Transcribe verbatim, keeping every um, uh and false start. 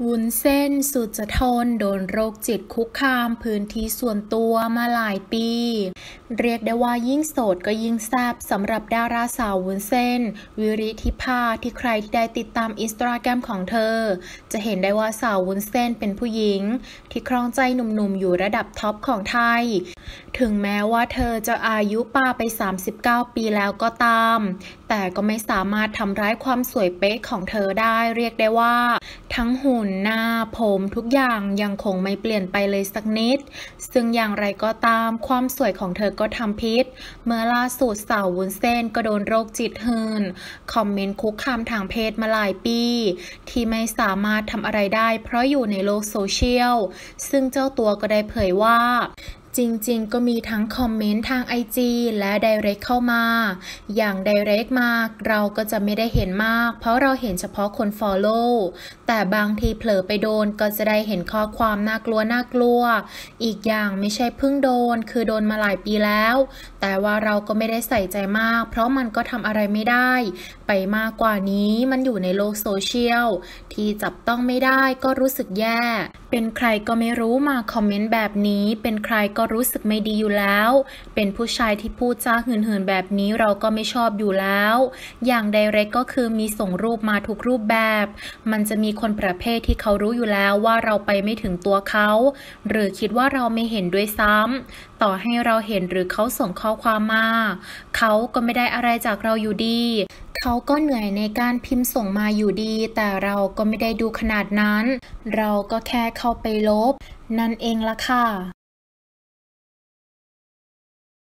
วุ้นเส้นสุจทนโดนโรคจิตคุกคามพื้นที่ส่วนตัวมาหลายปีเรียกได้ว่ายิ่งโสดก็ยิ่งแซ่บสำหรับดาราสาววุ้นเส้นวิริธิภาที่ใครที่ได้ติดตามอินสตาแกรมของเธอจะเห็นได้ว่าสาววุ้นเส้นเป็นผู้หญิงที่ครองใจหนุ่มๆอยู่ระดับท็อปของไทยถึงแม้ว่าเธอจะอายุป่าไปสามสิบเก้าปีแล้วก็ตามแต่ก็ไม่สามารถทำร้ายความสวยเป๊ะของเธอได้เรียกได้ว่าทั้งหุ่นหน้าผมทุกอย่างยังคงไม่เปลี่ยนไปเลยสักนิดซึ่งอย่างไรก็ตามความสวยของเธอก็ทำพิษเมื่อล่าสุดสาววุ้นเส้นก็โดนโรคจิตหื่นคอมเมนต์คุกคามทางเพศมาหลายปีที่ไม่สามารถทำอะไรได้เพราะอยู่ในโลกโซเชียลซึ่งเจ้าตัวก็ได้เผยว่าจริงๆก็มีทั้งคอมเมนต์ทาง ไอ จี และ Direct เข้ามาอย่าง Direct มาเราก็จะไม่ได้เห็นมากเพราะเราเห็นเฉพาะคน Follow แต่บางทีเผลอไปโดนก็จะได้เห็นข้อความน่ากลัวน่ากลัวอีกอย่างไม่ใช่เพิ่งโดนคือโดนมาหลายปีแล้วแต่ว่าเราก็ไม่ได้ใส่ใจมากเพราะมันก็ทำอะไรไม่ได้ไปมากกว่านี้มันอยู่ในโลกโซเชียลที่จับต้องไม่ได้ก็รู้สึกแย่เป็นใครก็ไม่รู้มาคอมเมนต์แบบนี้เป็นใครก็รู้สึกไม่ดีอยู่แล้วเป็นผู้ชายที่พูดจาหื่นๆแบบนี้เราก็ไม่ชอบอยู่แล้วอย่างไดเรกก็คือมีส่งรูปมาทุกรูปแบบมันจะมีคนประเภทที่เขารู้อยู่แล้วว่าเราไปไม่ถึงตัวเขาหรือคิดว่าเราไม่เห็นด้วยซ้ำต่อให้เราเห็นหรือเขาส่งข้อความมาเขาก็ไม่ได้อะไรจากเราอยู่ดีเขาก็เหนื่อยในการพิมพ์ส่งมาอยู่ดีแต่เราก็ไม่ได้ดูขนาดนั้นเราก็แค่เข้าไปลบนั่นเองล่ะค่ะ